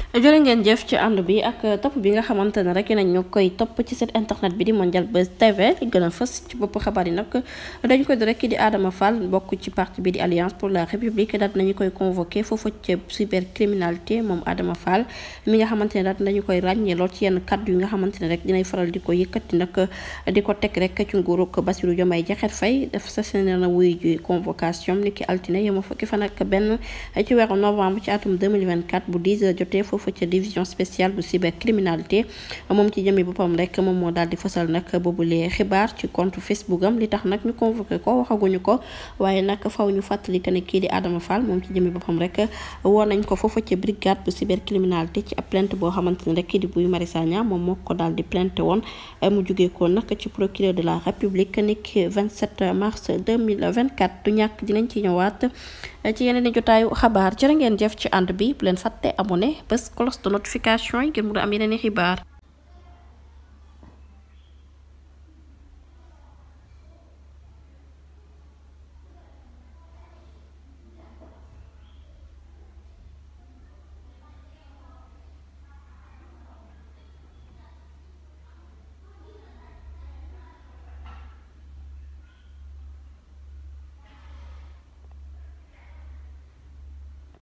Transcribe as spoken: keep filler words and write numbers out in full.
jërë ngeen jëf ci ànd bi ak topp bi nga xamante ne rek nañ ñoo koy topp ci site internet bi di Mondial Buzz T V li gën a fës ci bopp xabaar yi nag dañu koy rek di Adama Fall bokk ci parti bi di Alliance pour la République daal nañu koy convoqué foofu ci cybercriminalité moom Adama Fall mi nga xamante ne daal nañu koy ràññee lool ci yenn kaddu yi nga xamante ne rek dinay faral di ko yëkkati nag di ko teg rek ci nguurug Bassirou Diomaye Diakhar Faye def sa seen na wuy ji convocation ni ki altine yema fukki fan ak benn ci weeru novembre ci atum deux mille vingt-quatre bu dix heures jotee foofu ca division spéciale bu cybercriminalité moom ci jëmee boppam rek moom moo daal di fasal nag boobulee xibaar ci compte Facebook am li tax nag ñu convoqué ko waxaguñu ko waaye nag faw ñu fàttali que ne kii di Adama Fall moom ci jëmee boppam rek woo nañ ko foofu ca brigade bu cybercriminalité ci ab plainte boo xamante ne rek kii di Guy Marius Sagna moom moo ko daal di plainte woon mu jugee ko nag ci procureur de la République niki vingt-sept mars deux mille vingt-quatre du ñàkk dinañ ci ñëwaat ci yeneen i jotaayu xabaar jërë ngeen jëf ci ànd bi bu leen fàtte abonné bés cloche de notification yi ngir mu am yeneen i xibaar